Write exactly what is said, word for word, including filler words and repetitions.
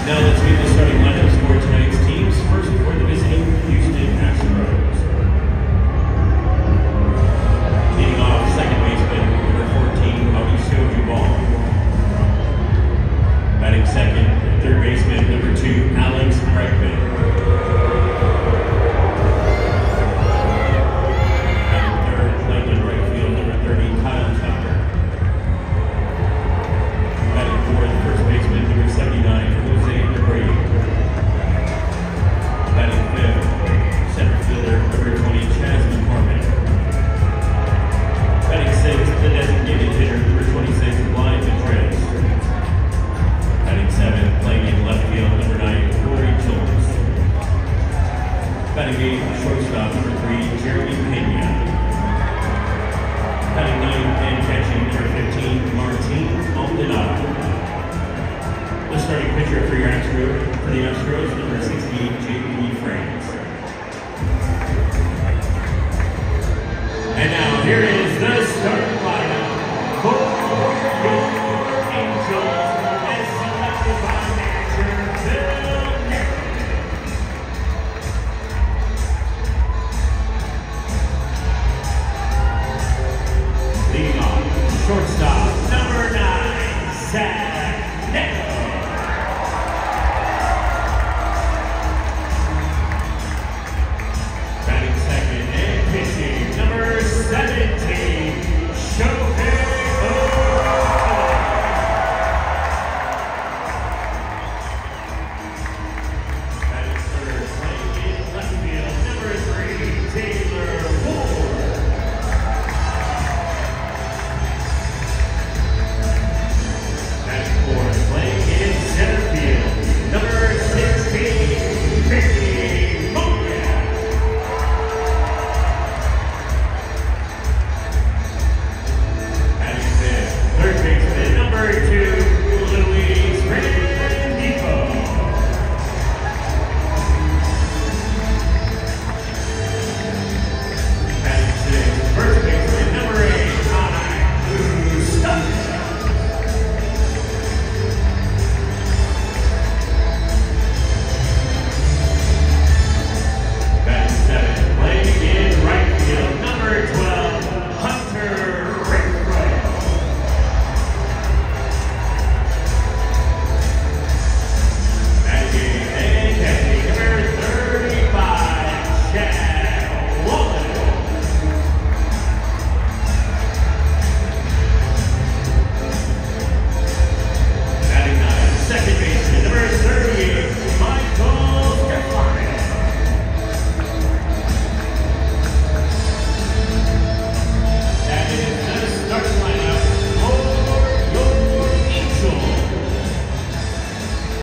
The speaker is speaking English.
Now let's meet the starting lineups for tonight's teams. First, for the visiting Houston Astros. Leading off, second baseman, number fourteen, Mauricio Dubon. Batting second, third baseman, number two, Alex Bregman. Batting third, playing in right field, number thirty, Kyle Tucker. Batting fourth, first baseman, number seventy-nine, Jose Abreu. Batting fifth, center fielder, number twenty, Chas McCormick. Batting sixth, the designated hitter, number twenty-six, Blind Madrid. Batting seventh, playing in left field, number nine, Corey Jones. Batting eighth, shortstop, number three, Jeremy Pena. Batting ninth and catching, number fifteen, Martin Maldonado. The starting pitcher for your Astros, for the Astros, number sixty-eight, J P France. And now here is